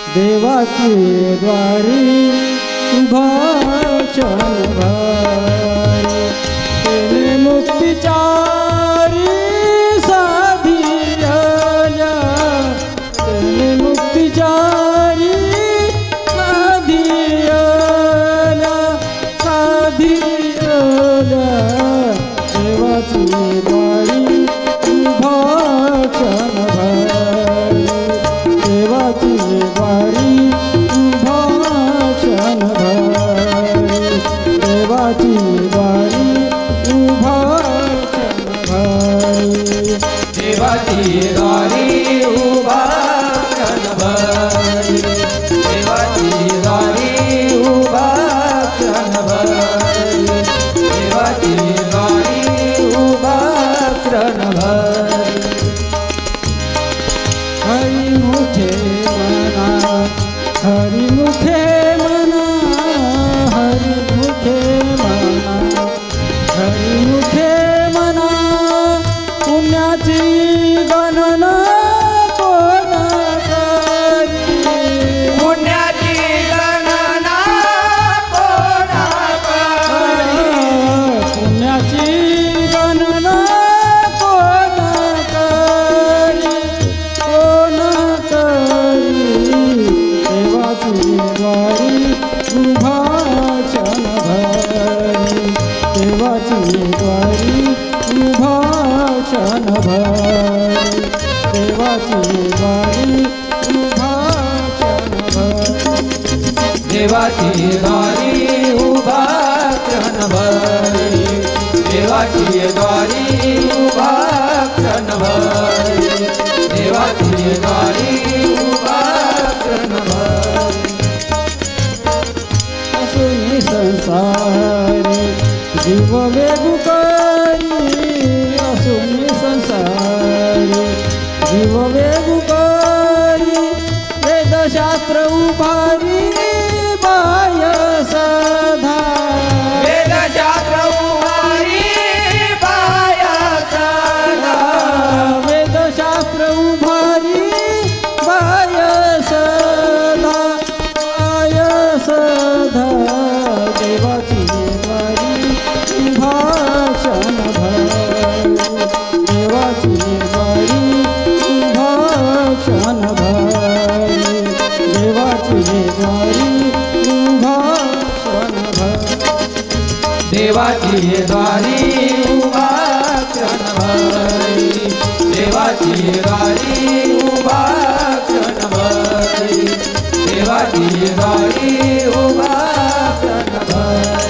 देवाची द्वारी उभा क्षणभर तेने मुक्तिचारी साधिया तेने मुक्तिचारी साधिया देवाची द्वारी उभा क्षणभर देवाची द्वारी उभा क्षणभर देवाची द्वारी उभा क्षणभर देवाची द्वारी उभा क्षणभर देवाची द्वारी उभा क्षणभर देवाची द्वारी उभा क्षणभर हरिमुखे मना हरिमुखे मना हरिमुखे मना हरिमुखे मना पुण्याची गणना कोण करी पुण्याची गणना कोण करी पुण्याची गणना कोण करी कोण करी देवाची द्वारी उभा क्षणभर देवाची द्वारी उभा क्षणभर देवाची द्वारी उभा क्षणभर देवाची द्वारी उभा क्षणभर देवाची द्वारी उभा क्षणभर देवाची द्वारी उभा क्षणभर असुनी संसारी जीव वेगुकारी असुनी संसारी जीव वेगुकारी वेदशास्त्र उभारी बाय सधा वेदशास्त्र उभारी बाय सदा वेदशास्त्र उभारी बाय सधा देवाची द्वारी उभा क्षणभर देवाची द्वारी उभा क्षणभर देवाची द्वारी उभा क्षणभर देवाची द्वारी उभा क्षणभर देवाची द्वारी उभा क्षणभर देवाची द्वारी उभा क्षणभर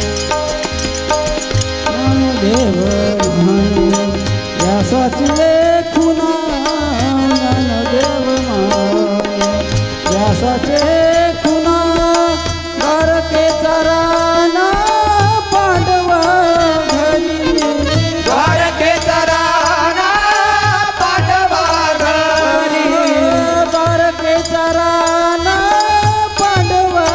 ज्ञानदेव म्हणे व्यासाची खुना ज्ञानदेव म्हणे व्यासाचे खुना द्वारकेचा राणा पांडवा घरी द्वारकेचा राणा पांडवा घरी द्वारकेचा राणा पांडवा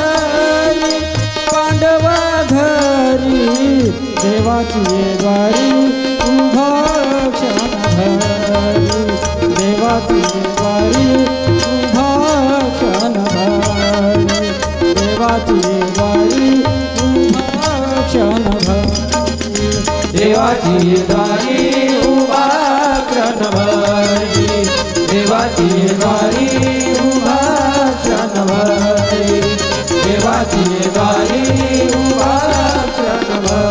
घरी देवाची द्वारी उभा क्षणभर देवाची द्वारी उभा क्षणभर देवाची द्वारी उभा क्षणभर देवाची द्वारी उभा क्षणभर देवाची द्वारी उभा क्षणभर देवाची द्वारी उभा क्षणभर